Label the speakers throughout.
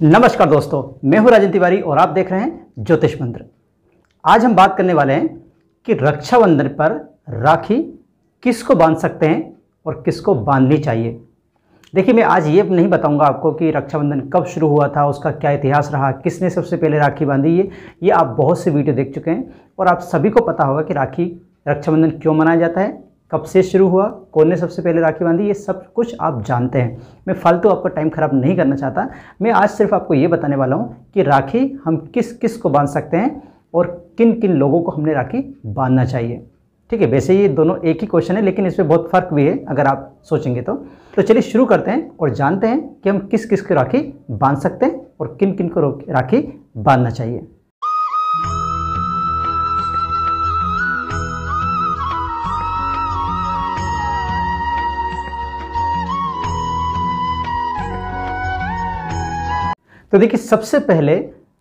Speaker 1: नमस्कार दोस्तों, मैं हूं राजन तिवारी और आप देख रहे हैं ज्योतिष मंत्र। आज हम बात करने वाले हैं कि रक्षाबंधन पर राखी किसको बांध सकते हैं और किसको बांधनी चाहिए। देखिए, मैं आज ये नहीं बताऊंगा आपको कि रक्षाबंधन कब शुरू हुआ था, उसका क्या इतिहास रहा, किसने सबसे पहले राखी बांधी। ये आप बहुत से वीडियो देख चुके हैं और आप सभी को पता होगा कि रक्षाबंधन क्यों मनाया जाता है, कब से शुरू हुआ, कौन ने सबसे पहले राखी बांधी, ये सब कुछ आप जानते हैं। मैं फालतू आपका टाइम खराब नहीं करना चाहता। मैं आज सिर्फ आपको ये बताने वाला हूँ कि राखी हम किस किस को बांध सकते हैं और किन किन लोगों को हमने राखी बांधना चाहिए। ठीक है, वैसे ये दोनों एक ही क्वेश्चन है, लेकिन इसमें बहुत फ़र्क भी है अगर आप सोचेंगे तो चलिए शुरू करते हैं और जानते हैं कि हम किस किस को राखी बांध सकते हैं और किन किन को राखी बांधना चाहिए। तो देखिए, सबसे पहले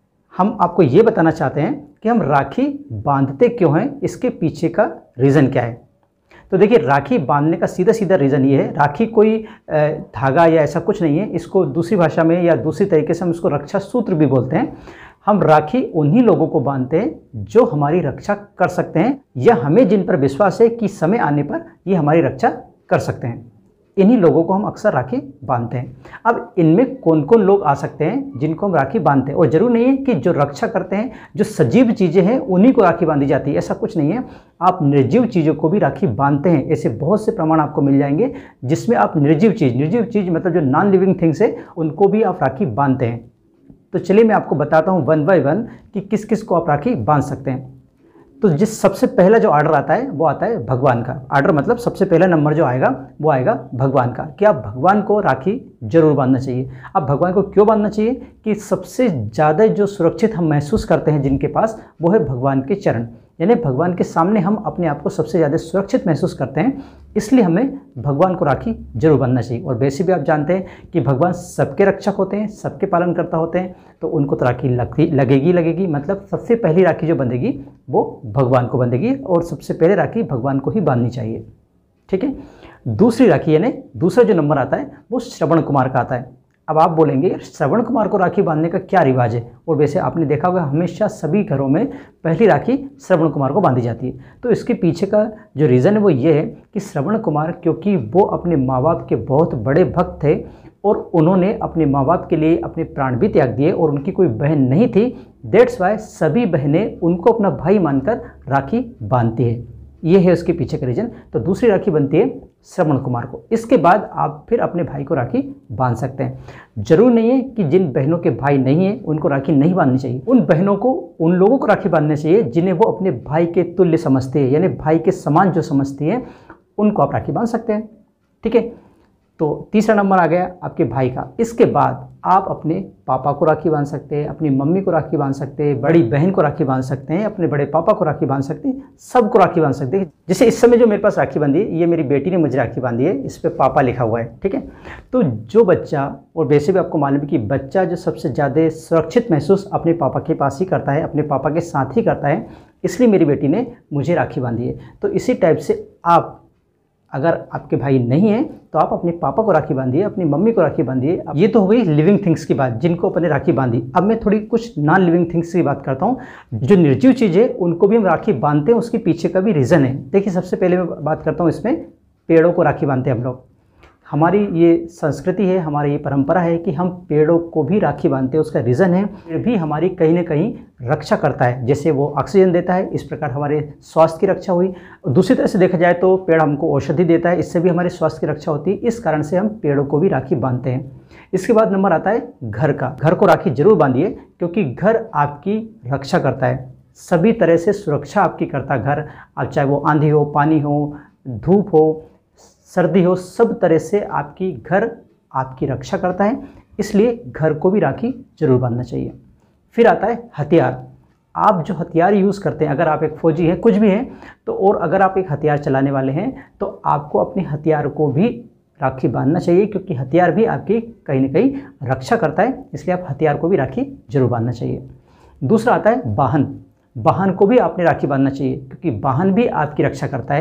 Speaker 1: हम आपको ये बताना चाहते हैं कि हम राखी बांधते क्यों हैं, इसके पीछे का रीज़न क्या है। तो देखिए, राखी बांधने का सीधा सीधा रीज़न ये है, राखी कोई धागा या ऐसा कुछ नहीं है। इसको दूसरी भाषा में या दूसरी तरीके से हम इसको रक्षा सूत्र भी बोलते हैं। हम राखी उन्हीं लोगों को बांधते हैं जो हमारी रक्षा कर सकते हैं या हमें जिन पर विश्वास है कि समय आने पर ये हमारी रक्षा कर सकते हैं। इन्हीं लोगों को हम अक्सर राखी बांधते हैं। अब इनमें कौन कौन लोग आ सकते हैं जिनको हम राखी बांधते हैं, और ज़रूर नहीं है कि जो रक्षा करते हैं, जो सजीव चीज़ें हैं, उन्हीं को राखी बांधी जाती है, ऐसा कुछ नहीं है। आप निर्जीव चीज़ों को भी राखी बांधते हैं। ऐसे बहुत से प्रमाण आपको मिल जाएंगे जिसमें आप निर्जीव चीज़ मतलब जो नॉन लिविंग थिंग्स है, उनको भी आप राखी बांधते हैं। तो चलिए मैं आपको बताता हूँ वन बाय वन कि किस किस को आप राखी बांध सकते हैं। तो जिस सबसे पहला जो ऑर्डर आता है वो आता है भगवान का। ऑर्डर मतलब सबसे पहला नंबर जो आएगा वो आएगा भगवान का, कि आप भगवान को राखी जरूर बांधना चाहिए। अब भगवान को क्यों बांधना चाहिए कि सबसे ज़्यादा जो सुरक्षित हम महसूस करते हैं जिनके पास, वो है भगवान के चरण। यानी भगवान के सामने हम अपने आप को सबसे ज़्यादा सुरक्षित महसूस करते हैं, इसलिए हमें भगवान को राखी जरूर बांधना चाहिए। और वैसे भी आप जानते हैं कि भगवान सबके रक्षक होते हैं, सबके पालनकर्ता होते हैं, तो उनको तो राखी लगेगी। मतलब सबसे पहली राखी जो बंधेगी वो भगवान को बंधेगी और सबसे पहले राखी भगवान को ही बांधनी चाहिए। ठीक है, दूसरी राखी यानी दूसरा जो नंबर आता है वो श्रवण कुमार का आता है। अब आप बोलेंगे श्रवण कुमार को राखी बांधने का क्या रिवाज है, और वैसे आपने देखा होगा हमेशा सभी घरों में पहली राखी श्रवण कुमार को बांधी जाती है। तो इसके पीछे का जो रीज़न है वो ये है कि श्रवण कुमार, क्योंकि वो अपने माँ बाप के बहुत बड़े भक्त थे और उन्होंने अपने माँ बाप के लिए अपने प्राण भी त्याग दिए और उनकी कोई बहन नहीं थी। दैट्स वाई सभी बहनें उनको अपना भाई मानकर राखी बांधती है। ये है उसके पीछे का रीज़न। तो दूसरी राखी बनती है श्रवण कुमार को। इसके बाद आप फिर अपने भाई को राखी बांध सकते हैं। जरूर नहीं है कि जिन बहनों के भाई नहीं है उनको राखी नहीं बांधनी चाहिए। उन बहनों को, उन लोगों को राखी बांधनी चाहिए जिन्हें वो अपने भाई के तुल्य समझते हैं, यानी भाई के समान जो समझती है, उनको आप राखी बांध सकते हैं। ठीक है, तो तीसरा नंबर आ गया आपके भाई का। इसके बाद आप अपने पापा को राखी बांध सकते हैं, अपनी मम्मी को राखी बांध सकते हैं, बड़ी बहन को राखी बांध सकते हैं, अपने बड़े पापा को राखी बांध सकते हैं, सबको राखी बांध सकते हैं। जैसे इस समय जो मेरे पास राखी बांधी है, ये मेरी बेटी ने मुझे राखी बांधी है, इस पर पापा लिखा हुआ है। ठीक है, तो जो बच्चा, और वैसे भी आपको मालूम है कि बच्चा जो सबसे ज़्यादा सुरक्षित महसूस अपने पापा के पास ही करता है, अपने पापा के साथ ही करता है, इसलिए मेरी बेटी ने मुझे राखी बांधी है। तो इसी टाइप से आप, अगर आपके भाई नहीं है तो आप अपने पापा को राखी बांधिए, अपनी मम्मी को राखी बांधिए। ये तो हो गई लिविंग थिंग्स की बात, जिनको अपने राखी बांधी। अब मैं थोड़ी कुछ नॉन लिविंग थिंग्स की बात करता हूँ। जो निर्जीव चीज़ है उनको भी हम राखी बांधते हैं, उसके पीछे का भी रीज़न है। देखिए, सबसे पहले मैं बात करता हूँ इसमें पेड़ों को राखी बांधते हैं हम लोग। हमारी ये संस्कृति है, हमारी ये परंपरा है कि हम पेड़ों को भी राखी बांधते हैं। उसका रीज़न है, पेड़ भी हमारी कहीं ना कहीं रक्षा करता है। जैसे वो ऑक्सीजन देता है, इस प्रकार हमारे स्वास्थ्य की रक्षा हुई। दूसरी तरह से देखा जाए तो पेड़ हमको औषधि देता है, इससे भी हमारे स्वास्थ्य की रक्षा होती है। इस कारण से हम पेड़ों को भी राखी बांधते हैं। इसके बाद नंबर आता है घर का। घर को राखी जरूर बांधिए, क्योंकि घर आपकी रक्षा करता है, सभी तरह से सुरक्षा आपकी करता है घर। अब चाहे वो आंधी हो, पानी हो, धूप हो, सर्दी हो, सब तरह से आपकी घर आपकी रक्षा करता है, इसलिए घर को भी राखी जरूर बांधना चाहिए। फिर आता है हथियार। आप जो हथियार यूज़ करते हैं, अगर आप एक फौजी हैं, कुछ भी हैं, तो और अगर आप एक हथियार चलाने वाले हैं तो आपको अपने हथियार को भी राखी बांधना चाहिए, क्योंकि हथियार भी आपकी कहीं ना कहीं रक्षा करता है, इसलिए आप हथियार को भी राखी जरूर बांधना चाहिए। दूसरा आता है वाहन। वाहन को भी आपने राखी बांधना चाहिए, क्योंकि वाहन भी आपकी रक्षा करता है।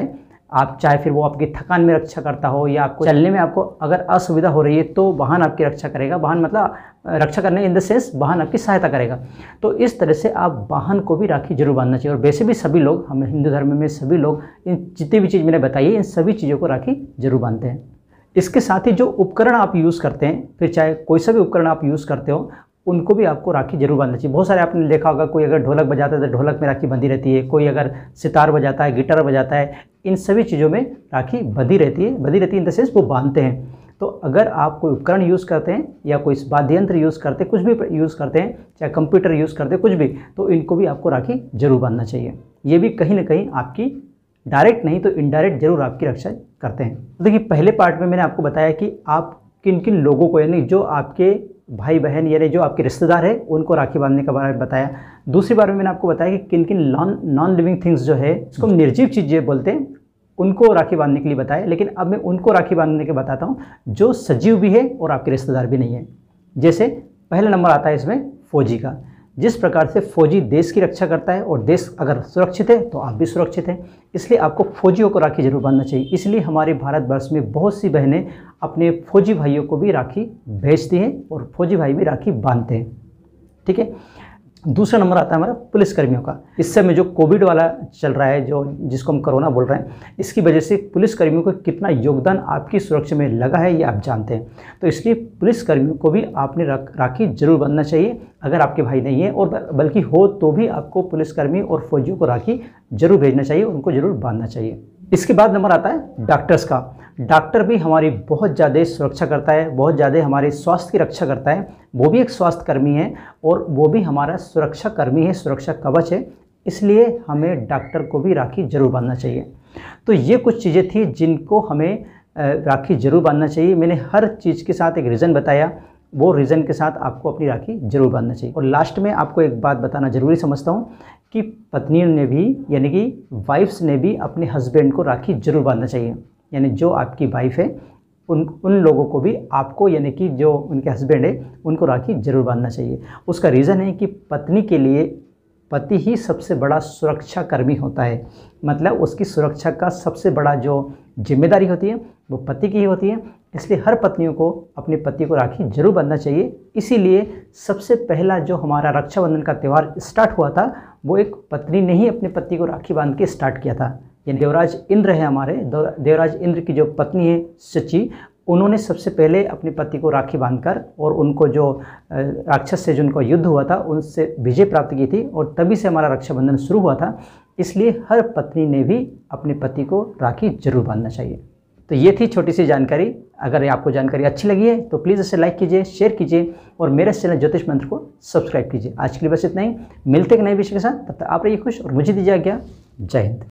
Speaker 1: आप चाहे फिर वो आपकी थकान में रक्षा करता हो या आपको चलने में आपको अगर असुविधा हो रही है तो वाहन आपकी रक्षा करेगा। वाहन मतलब रक्षा करने इन द सेंस वाहन आपकी सहायता करेगा। तो इस तरह से आप वाहन को भी राखी जरूर बांधना चाहिए। और वैसे भी सभी लोग, हम हिंदू धर्म में सभी लोग इन जितनी भी चीज़ मैंने बताई है इन सभी चीज़ों को राखी जरूर बांधते हैं। इसके साथ ही जो उपकरण आप यूज़ करते हैं, फिर चाहे कोई सा भी उपकरण आप यूज़ करते हो, उनको भी आपको राखी जरूर बांधना चाहिए। बहुत सारे आपने देखा होगा, कोई अगर ढोलक बजाता है तो ढोलक में राखी बंधी रहती है, कोई अगर सितार बजाता है, गिटार बजाता है, इन सभी चीज़ों में राखी बंधी रहती है इन द सेंस वो बांधते हैं। तो अगर आप कोई उपकरण यूज़ करते हैं या कोई वाद्य यंत्र यूज़ करते हैं, कुछ भी यूज़ करते हैं, चाहे कंप्यूटर यूज़ करते हैं, कुछ भी, तो इनको भी आपको राखी जरूर बांधना चाहिए। ये भी कहीं ना कहीं आपकी डायरेक्ट नहीं तो इनडायरेक्ट जरूर आपकी रक्षा करते हैं। तो देखिए, पहले पार्ट में मैंने आपको बताया कि आप किन किन लोगों को, यानी जो आपके भाई बहन यानी जो आपके रिश्तेदार है, उनको राखी बांधने के बारे में बताया। दूसरी बार में मैंने आपको बताया कि किन किन नॉन लिविंग थिंग्स जो है, इसको निर्जीव चीज़ें बोलते हैं, उनको राखी बांधने के लिए बताया। लेकिन अब मैं उनको राखी बांधने के बताता हूँ जो सजीव भी है और आपके रिश्तेदार भी नहीं है। जैसे पहला नंबर आता है इसमें फौजी का। जिस प्रकार से फौजी देश की रक्षा करता है और देश अगर सुरक्षित है तो आप भी सुरक्षित हैं, इसलिए आपको फौजियों को राखी जरूर बांधना चाहिए। इसलिए हमारे भारतवर्ष में बहुत सी बहनें अपने फौजी भाइयों को भी राखी भेजती हैं और फौजी भाई भी राखी बांधते हैं। ठीक है। दूसरा नंबर आता है हमारा पुलिसकर्मियों का। इस समय जो कोविड वाला चल रहा है, जो जिसको हम कोरोना बोल रहे हैं, इसकी वजह से पुलिसकर्मियों को कितना योगदान आपकी सुरक्षा में लगा है ये आप जानते हैं। तो इसलिए पुलिसकर्मियों को भी आपने राखी जरूर बांधना चाहिए अगर आपके भाई नहीं है, और बल्कि हो तो भी आपको पुलिसकर्मी और फौजियों को राखी जरूर भेजना चाहिए, उनको जरूर बांधना चाहिए। इसके बाद नंबर आता है डॉक्टर्स का। डॉक्टर भी हमारी बहुत ज़्यादा सुरक्षा करता है, बहुत ज़्यादा हमारे स्वास्थ्य की रक्षा करता है। वो भी एक स्वास्थ्य कर्मी है और वो भी हमारा सुरक्षा कर्मी है, सुरक्षा कवच है। इसलिए हमें डॉक्टर को भी राखी जरूर बांधना चाहिए। तो ये कुछ चीज़ें थी जिनको हमें राखी जरूर बांधना चाहिए। मैंने हर चीज़ के साथ एक रीज़न बताया, वो रीज़न के साथ आपको अपनी राखी जरूर बांधना चाहिए। और लास्ट में आपको एक बात बताना ज़रूरी समझता हूँ कि पत्नियों ने भी, यानी कि वाइफ्स ने भी अपने हस्बैंड को राखी जरूर बांधना चाहिए। यानी जो आपकी वाइफ है उन लोगों को भी आपको, यानी कि जो उनके हस्बैंड है, उनको राखी जरूर बांधना चाहिए। उसका रीज़न है कि पत्नी के लिए पति ही सबसे बड़ा सुरक्षा कर्मी होता है। मतलब उसकी सुरक्षा का सबसे बड़ा जो जिम्मेदारी होती है वो पति की ही होती है। इसलिए हर पत्नियों को अपने पति को राखी जरूर बांधना चाहिए। इसीलिए सबसे पहला जो हमारा रक्षाबंधन का त्यौहार स्टार्ट हुआ था, वो एक पत्नी ने ही अपने पति को राखी बांध के स्टार्ट किया था। यानी देवराज इंद्र है हमारे, देवराज इंद्र की जो पत्नी है शची, उन्होंने सबसे पहले अपने पति को राखी बांधकर और उनको जो राक्षस से जिनको युद्ध हुआ था उनसे विजय प्राप्त की थी, और तभी से हमारा रक्षाबंधन शुरू हुआ था। इसलिए हर पत्नी ने भी अपने पति को राखी जरूर बांधना चाहिए। तो ये थी छोटी सी जानकारी। अगर आपको जानकारी अच्छी लगी है तो प्लीज़ इसे लाइक कीजिए, शेयर कीजिए और मेरे चैनल ज्योतिष मंत्र को सब्सक्राइब कीजिए। आज के लिए बस इतना ही। मिलते एक नए विषय के साथ, तब तक आप रहिए खुश और मुझे दीजिए आज्ञा। जय हिंद।